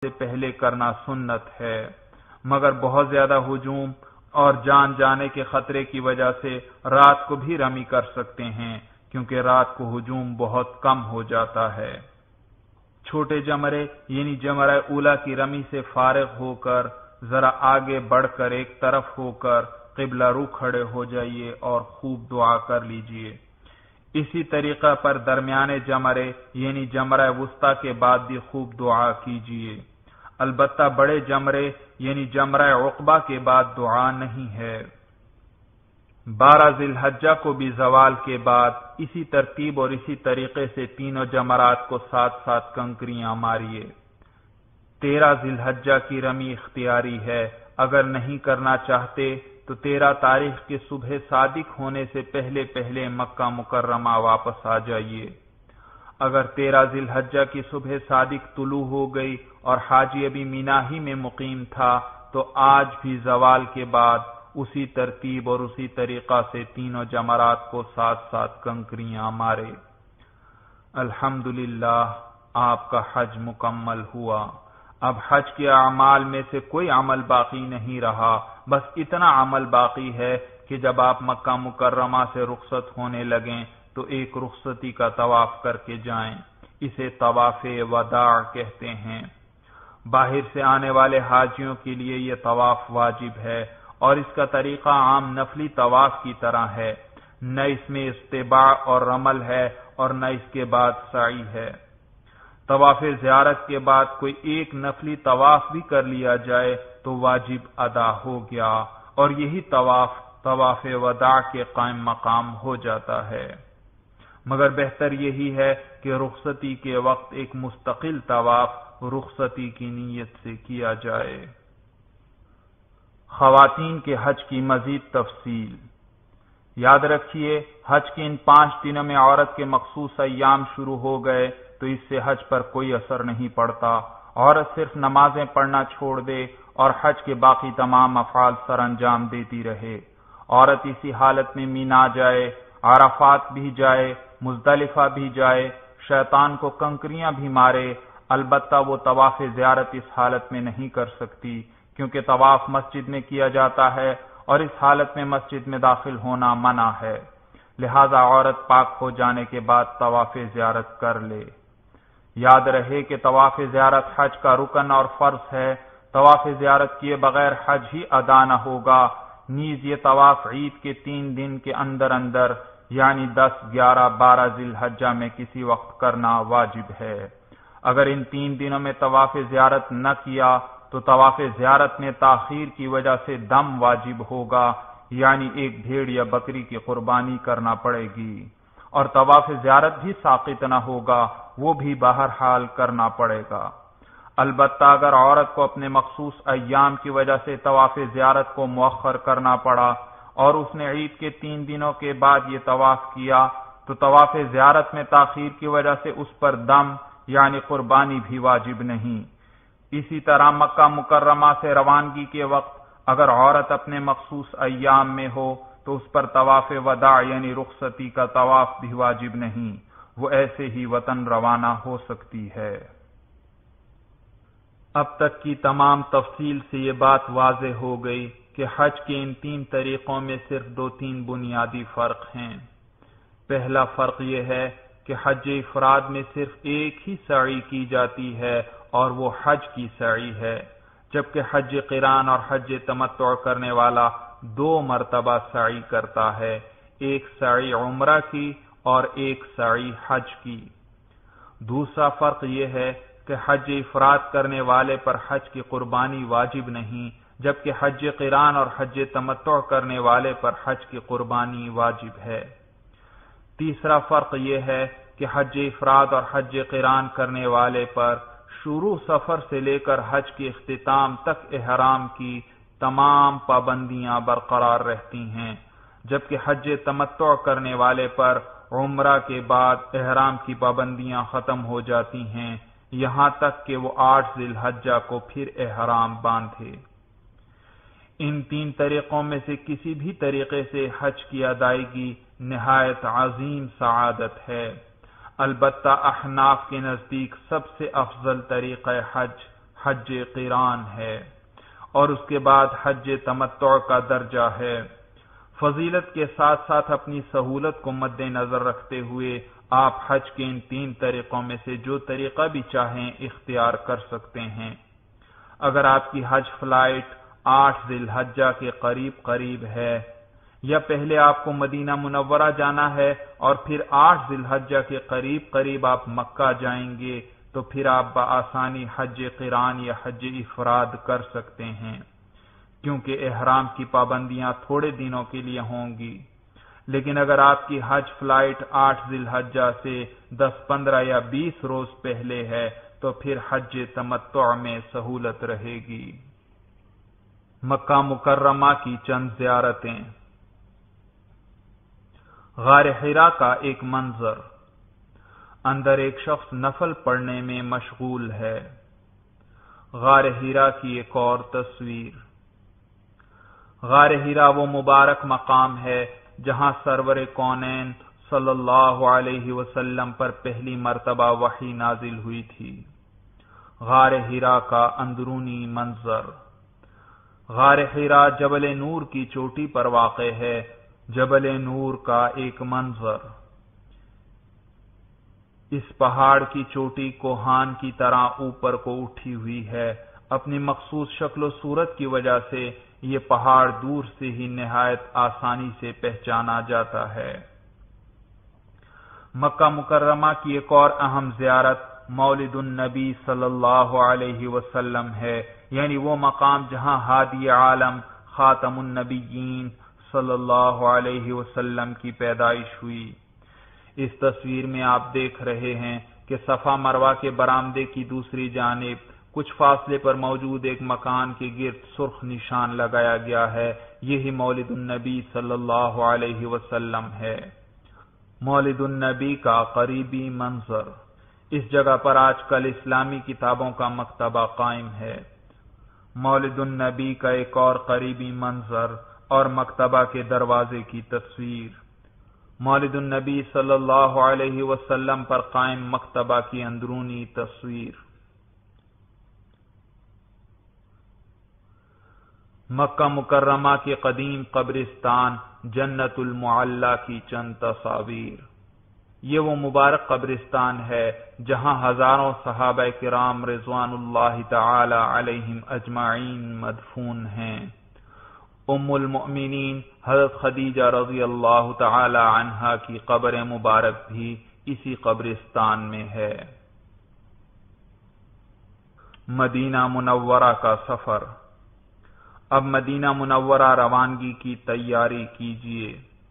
سے پہلے کرنا سنت ہے، مگر بہت زیادہ ہجوم اور جان جانے کے خطرے کی وجہ سے رات کو بھی رمی کر سکتے ہیں، کیونکہ رات کو ہجوم بہت کم ہو جاتا ہے۔ چھوٹے جمرے یعنی جمرہ اولا کی رمی سے فارغ ہو کر ذرا آگے بڑھ کر ایک طرف ہو کر قبلہ رو کھڑے ہو جائیے اور خوب دعا کر لیجئے۔ اسی طریقہ پر درمیانے جمرے یعنی جمرہ وسطی کے بعد بھی خوب دعا کیجئے۔ البتہ بڑے جمرے یعنی جمرہ عقبہ کے بعد دعا نہیں ہے۔ 12 ذی الحجہ کو بھی زوال کے بعد اسی ترتیب اور اسی طریقے سے تینوں جمرات کو ساتھ ساتھ کنکریاں ماریے۔ 13 ذی الحجہ کی رمی اختیاری ہے، اگر نہیں کرنا چاہتے تو 13 تاریخ کی صبح صادق ہونے سے پہلے پہلے مکہ مکرمہ واپس آ جائیے۔ اگر 13 ذی الحجہ کی صبح صادق طلوع ہو گئی اور حاجی ابھی مینا ہی میں مقیم تھا تو آج بھی زوال کے بعد اسی ترتیب اور اسی طریقہ سے تینوں جمرات کو ساتھ ساتھ کنکریاں مارے۔ الحمدللہ آپ کا حج مکمل ہوا۔ اب حج کے اعمال میں سے کوئی عمل باقی نہیں رہا، بس اتنا عمل باقی ہے کہ جب آپ مکہ مکرمہ سے رخصت ہونے لگیں تو ایک رخصتی کا طواف کر کے جائیں۔ اسے طواف وداع کہتے ہیں۔ باہر سے آنے والے حاجیوں کے لیے یہ طواف واجب ہے اور اس کا طریقہ عام نفلی طواف کی طرح ہے، نہ اس میں استباع اور رمل ہے اور نہ اس کے بعد سعی ہے۔ طواف زیارت کے بعد کوئی ایک نفلی طواف بھی کر لیا جائے تو واجب ادا ہو گیا اور یہی طواف وداع کے قائم مقام ہو جاتا ہے۔ مگر بہتر یہی ہے کہ رخصتی کے وقت ایک مستقل طواف رخصتی کی نیت سے کیا جائے۔ خواتین کے حج کی مزید تفصیل۔ یاد رکھیے، حج کے ان 5 دنوں میں عورت کے مخصوص ایام شروع ہو گئے تو اس سے حج پر کوئی اثر نہیں پڑتا۔ عورت صرف نمازیں پڑھنا چھوڑ دے اور حج کے باقی تمام افعال سر انجام دیتی رہے۔ عورت اسی حالت میں مینا جائے، عرفات بھی جائے، مزدلفہ بھی جائے، شیطان کو کنکریاں بھی مارے، البتہ وہ طواف زیارت اس حالت میں نہیں کر سکتی، کیونکہ طواف مسجد میں کیا جاتا ہے اور اس حالت میں مسجد میں داخل ہونا منع ہے۔ لہذا عورت پاک ہو جانے کے بعد طواف زیارت کر لے۔ یاد رہے کہ طواف زیارت حج کا رکن اور فرض ہے۔ طواف زیارت کیے بغیر حج ہی ادا نہ ہوگا۔ نیز یہ طواف عید کے 3 دن کے اندر اندر یعنی 10، 11، 12 ذی الحجہ میں کسی وقت کرنا واجب ہے۔ اگر ان 3 دنوں میں طواف زیارت نہ کیا تو طواف زیارت میں تاخیر کی وجہ سے دم واجب ہوگا، یعنی ایک بھیڑ یا بکری کی قربانی کرنا پڑے گی، اور طواف زیارت بھی ساقط نہ ہوگا، وہ بھی بہرحال کرنا پڑے گا۔ البتہ اگر عورت کو اپنے مخصوص ایام کی وجہ سے طواف زیارت کو مؤخر کرنا پڑا اور اس نے عید کے 3 دنوں کے بعد یہ طواف کیا تو طواف زیارت میں تاخیر کی وجہ سے اس پر دم یعنی قربانی بھی واجب نہیں۔ اسی طرح مکہ مکرمہ سے روانگی کے وقت اگر عورت اپنے مخصوص ایام میں ہو تو اس پر طواف وداع یعنی رخصتی کا طواف بھی واجب نہیں، وہ ایسے ہی وطن روانہ ہو سکتی ہے۔ اب تک کی تمام تفصیل سے یہ بات واضح ہو گئی کہ حج کے ان 3 طریقوں میں صرف 2-3 بنیادی فرق ہیں۔ پہلا فرق یہ ہے کہ حج افراد میں صرف ایک ہی سعی کی جاتی ہے اور وہ حج کی سعی ہے، جبکہ حج قران اور حج تمتع کرنے والا 2 مرتبہ سعی کرتا ہے، ایک سعی عمرہ کی اور ایک سعی حج کی۔ دوسرا فرق یہ ہے کہ حج افراد کرنے والے پر حج کی قربانی واجب نہیں، جبکہ حج قران اور حج تمتع کرنے والے پر حج کی قربانی واجب ہے۔ تیسرا فرق یہ ہے کہ حج افراد اور حج قران کرنے والے پر شروع سفر سے لے کر حج کے اختتام تک احرام کی تمام پابندیاں برقرار رہتی ہیں، جبکہ حج تمتع کرنے والے پر عمرہ کے بعد احرام کی پابندیاں ختم ہو جاتی ہیں، یہاں تک کہ وہ 8 ذی الحجہ کو پھر احرام باندھے۔ ان 3 طریقوں میں سے کسی بھی طریقے سے حج کی ادائیگی نہایت عظیم سعادت ہے۔ البتہ احناف کے نزدیک سب سے افضل طریقہ حج قران ہے اور اس کے بعد حج تمتع کا درجہ ہے۔ فضیلت کے ساتھ ساتھ اپنی سہولت کو مد نظر رکھتے ہوئے آپ حج کے ان 3 طریقوں میں سے جو طریقہ بھی چاہیں اختیار کر سکتے ہیں۔ اگر آپ کی حج فلائٹ 8 ذی الحجہ کے قریب ہے، یا پہلے آپ کو مدینہ منورہ جانا ہے اور پھر 8 ذی الحجہ کے قریب آپ مکہ جائیں گے، تو پھر آپ بآسانی حج قران یا حج افراد کر سکتے ہیں، کیونکہ احرام کی پابندیاں تھوڑے دنوں کے لیے ہوں گی۔ لیکن اگر آپ کی حج فلائٹ 8 ذی الحجہ سے 10، 15 یا 20 روز پہلے ہے تو پھر حج تمتع میں سہولت رہے گی۔ مکہ مکرمہ کی چند زیارتیں۔ غار حرا کا ایک منظر، اندر ایک شخص نفل پڑھنے میں مشغول ہے۔ غار حرا کی ایک اور تصویر۔ غار حرا وہ مبارک مقام ہے جہاں سرور کونین صلی اللہ علیہ وسلم پر پہلی مرتبہ وحی نازل ہوئی تھی۔ غار حرا کا اندرونی منظر۔ غار حرا جبل نور کی چوٹی پر واقع ہے۔ جبل نور کا ایک منظر۔ اس پہاڑ کی چوٹی کوہان کی طرح اوپر کو اٹھی ہوئی ہے۔ اپنی مخصوص شکل و صورت کی وجہ سے یہ پہاڑ دور سے ہی نہایت آسانی سے پہچانا جاتا ہے۔ مکہ مکرمہ کی ایک اور اہم زیارت مولد النبی صلی اللہ علیہ وسلم ہے، یعنی وہ مقام جہاں ہادی عالم خاتم النبیین صلی اللہ علیہ وسلم کی پیدائش ہوئی۔ اس تصویر میں آپ دیکھ رہے ہیں کہ صفا مروہ کے برآمدے کی دوسری جانب کچھ فاصلے پر موجود ایک مکان کے گرد سرخ نشان لگایا گیا ہے۔ یہی مولد النبی صلی اللہ علیہ وسلم ہے۔ مولد النبی کا قریبی منظر۔ اس جگہ پر آج کل اسلامی کتابوں کا مکتبہ قائم ہے۔ مولد النبی کا ایک اور قریبی منظر اور مکتبہ کے دروازے کی تصویر۔ مولد النبی صلی اللہ علیہ وسلم پر قائم مکتبہ کی اندرونی تصویر۔ مکہ مکرمہ کے قدیم قبرستان جنت المعلی کی چند تصاویر۔ یہ وہ مبارک قبرستان ہے جہاں ہزاروں صحابہ کرام رضوان اللہ تعالی علیہم اجمعین مدفون ہیں۔ ام المؤمنین حضرت خدیجہ رضی اللہ تعالی عنہا کی قبر مبارک بھی اسی قبرستان میں ہے۔ مدینہ منورہ کا سفر۔ اب مدینہ منورہ روانگی کی تیاری کیجیے۔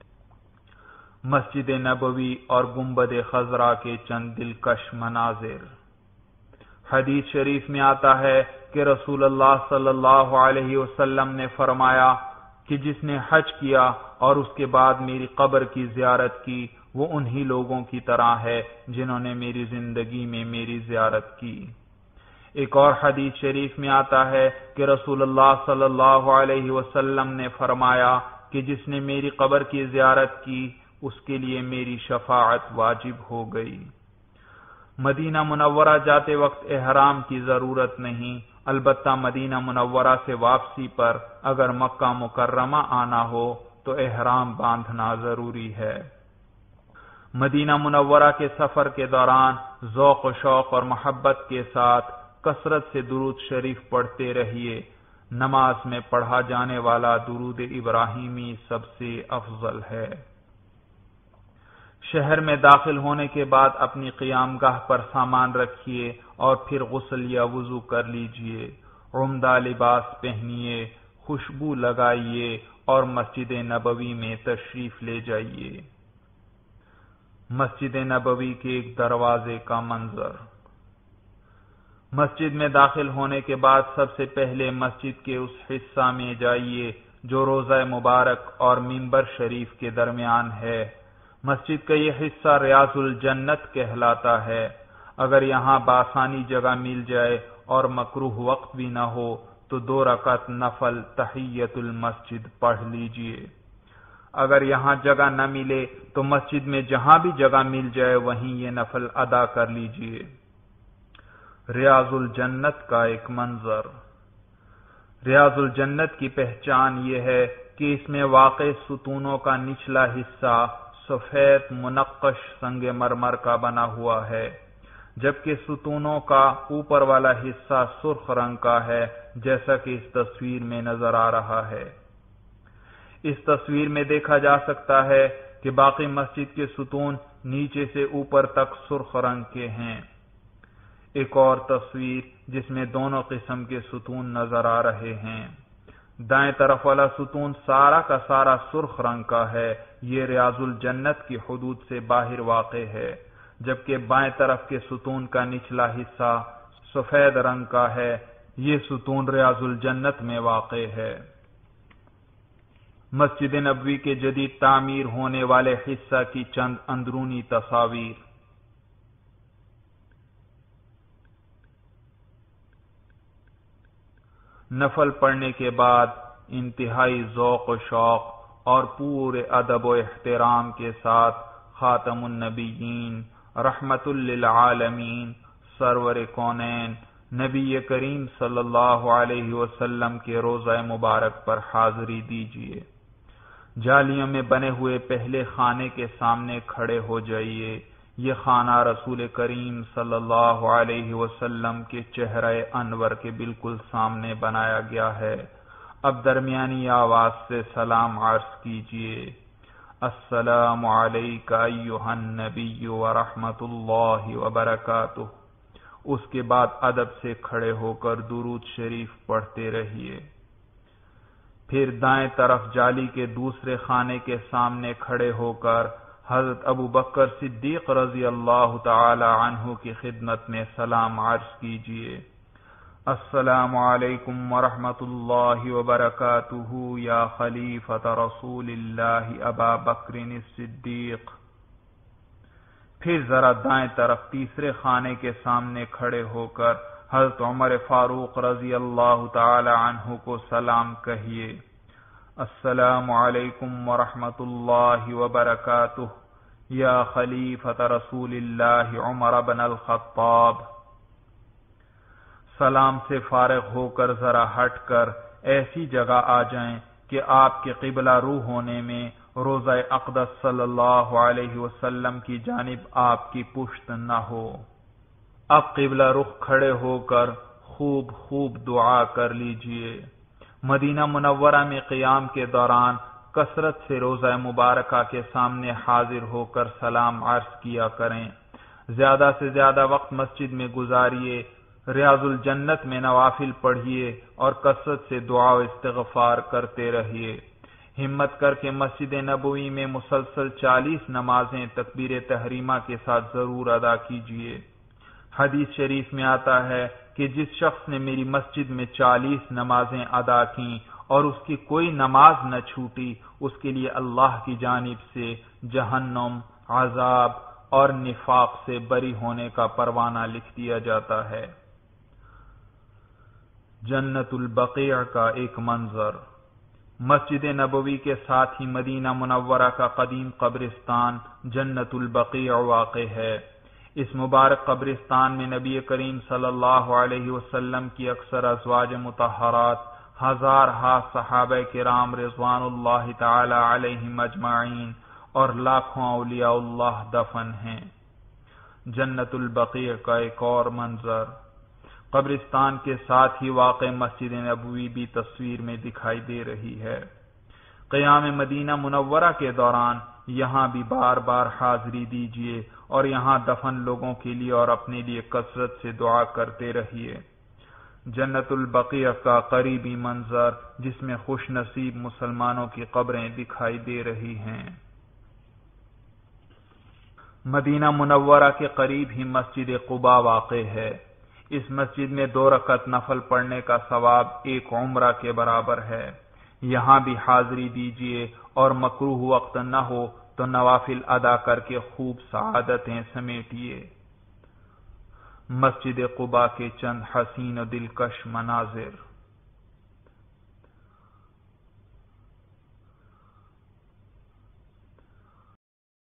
مسجد نبوی اور گنبد خضرا کے چند دلکش مناظر۔ حدیث شریف میں آتا ہے کہ رسول اللہ صلی اللہ علیہ وسلم نے فرمایا کہ جس نے حج کیا اور اس کے بعد میری قبر کی زیارت کی وہ انہی لوگوں کی طرح ہے جنہوں نے میری زندگی میں میری زیارت کی۔ ایک اور حدیث شریف میں آتا ہے کہ رسول اللہ صلی اللہ علیہ وسلم نے فرمایا کہ جس نے میری قبر کی زیارت کی اس کے لیے میری شفاعت واجب ہو گئی۔ مدینہ منورہ جاتے وقت احرام کی ضرورت نہیں، البتہ مدینہ منورہ سے واپسی پر اگر مکہ مکرمہ آنا ہو تو احرام باندھنا ضروری ہے۔ مدینہ منورہ کے سفر کے دوران ذوق و شوق اور محبت کے ساتھ کثرت سے درود شریف پڑھتے رہیے۔ نماز میں پڑھا جانے والا درود ابراہیمی سب سے افضل ہے۔ شہر میں داخل ہونے کے بعد اپنی قیام گاہ پر سامان رکھیے اور پھر غسل یا وضو کر لیجیے۔ عمدہ لباس پہنیے، خوشبو لگائیے اور مسجد نبوی میں تشریف لے جائیے۔ مسجد نبوی کے ایک دروازے کا منظر۔ مسجد میں داخل ہونے کے بعد سب سے پہلے مسجد کے اس حصہ میں جائیے جو روضہ مبارک اور منبر شریف کے درمیان ہے۔ مسجد کا یہ حصہ ریاض الجنت کہلاتا ہے۔ اگر یہاں بآسانی جگہ مل جائے اور مکروہ وقت بھی نہ ہو تو 2 رکعت نفل تحیت المسجد پڑھ لیجئے۔ اگر یہاں جگہ نہ ملے تو مسجد میں جہاں بھی جگہ مل جائے وہیں یہ نفل ادا کر لیجئے۔ ریاض الجنت کا ایک منظر۔ ریاض الجنت کی پہچان یہ ہے کہ اس میں واقع ستونوں کا نچلا حصہ سفید منقش سنگ مرمر کا بنا ہوا ہے، جبکہ ستونوں کا اوپر والا حصہ سرخ رنگ کا ہے، جیسا کہ اس تصویر میں نظر آ رہا ہے۔ اس تصویر میں دیکھا جا سکتا ہے کہ باقی مسجد کے ستون نیچے سے اوپر تک سرخ رنگ کے ہیں۔ ایک اور تصویر جس میں دونوں قسم کے ستون نظر آ رہے ہیں۔ دائیں طرف والا ستون سارا کا سارا سرخ رنگ کا ہے، یہ ریاض الجنت کی حدود سے باہر واقع ہے، جبکہ بائیں طرف کے ستون کا نچلا حصہ سفید رنگ کا ہے، یہ ستون ریاض الجنت میں واقع ہے۔ مسجد نبوی کے جدید تعمیر ہونے والے حصہ کی چند اندرونی تصاویر۔ نفل پڑھنے کے بعد انتہائی ذوق و شوق اور پورے ادب و احترام کے ساتھ خاتم النبیین رحمت للعالمین سرور کونین نبی کریم صلی اللہ علیہ وسلم کے روضہ مبارک پر حاضری دیجیے۔ جالیوں میں بنے ہوئے پہلے خانے کے سامنے کھڑے ہو جائیے۔ یہ خانہ رسول کریم صلی اللہ علیہ وسلم کے چہرہ انور کے بالکل سامنے بنایا گیا ہے۔ اب درمیانی آواز سے سلام عرض کیجیے۔ السلام علیک ایھا النبی ورحمۃ اللہ وبرکاتہ۔ اس کے بعد ادب سے کھڑے ہو کر درود شریف پڑھتے رہیے۔ پھر دائیں طرف جالی کے دوسرے خانے کے سامنے کھڑے ہو کر حضرت ابو بکر صدیق رضی اللہ تعالی عنہ کی خدمت میں سلام عرض کیجیے۔ السلام علیکم ورحمۃ اللہ وبرکاتہ یا خلیفۃ رسول اللہ ابا بکر الصدیق۔ پھر ذرا دائیں طرف تیسرے خانے کے سامنے کھڑے ہو کر حضرت عمر فاروق رضی اللہ تعالی عنہ کو سلام کہیے۔ السلام علیکم ورحمۃ اللہ وبرکاتہ یا خلیفۃ رسول اللہ عمر بن الخطاب۔ سلام سے فارغ ہو کر ذرا ہٹ کر ایسی جگہ آ جائیں کہ آپ کے قبلہ رو ہونے میں روضہ اقدس صلی اللہ علیہ وسلم کی جانب آپ کی پشت نہ ہو۔ اب قبلہ رخ کھڑے ہو کر خوب دعا کر لیجئے۔ مدینہ منورہ میں قیام کے دوران کثرت سے روضہ مبارکہ کے سامنے حاضر ہو کر سلام عرض کیا کریں۔ زیادہ سے زیادہ وقت مسجد میں گزاریے، ریاض الجنت میں نوافل پڑھیے اور کثرت سے دعا و استغفار کرتے رہیے۔ ہمت کر کے مسجد نبوی میں مسلسل 40 نمازیں تکبیر تحریمہ کے ساتھ ضرور ادا کیجیے۔ حدیث شریف میں آتا ہے کہ جس شخص نے میری مسجد میں 40 نمازیں ادا کیں اور اس کی کوئی نماز نہ چھوٹی، اس کے لیے اللہ کی جانب سے جہنم، عذاب اور نفاق سے بری ہونے کا پروانہ لکھ دیا جاتا ہے۔ جنت البقیع کا ایک منظر۔ مسجد نبوی کے ساتھ ہی مدینہ منورہ کا قدیم قبرستان جنت البقیع واقع ہے۔ اس مبارک قبرستان میں نبی کریم صلی اللہ علیہ وسلم کی اکثر ازواج مطہرات، ہزارہا صحابہ کرام رضوان اللہ تعالی علیہم اجمعین اور لاکھوں اولیاء اللہ دفن ہیں۔ جنت البقیع کا ایک اور منظر۔ قبرستان کے ساتھ ہی واقع مسجد نبوی بھی تصویر میں دکھائی دے رہی ہے۔ قیام مدینہ منورہ کے دوران یہاں بھی بار بار حاضری دیجیے اور یہاں دفن لوگوں کے لیے اور اپنے لیے کثرت سے دعا کرتے رہیے۔ جنت البقیع کا قریبی منظر جس میں خوش نصیب مسلمانوں کی قبریں دکھائی دے رہی ہیں۔ مدینہ منورہ کے قریب ہی مسجد قباء واقع ہے۔ اس مسجد میں 2 رکعت نفل پڑھنے کا ثواب 1 عمرہ کے برابر ہے۔ یہاں بھی حاضری دیجیے اور مکروہ وقت نہ ہو تو نوافل ادا کر کے خوب سعادتیں سمیٹیے۔ مسجد قباء کے چند حسین و دلکش مناظر۔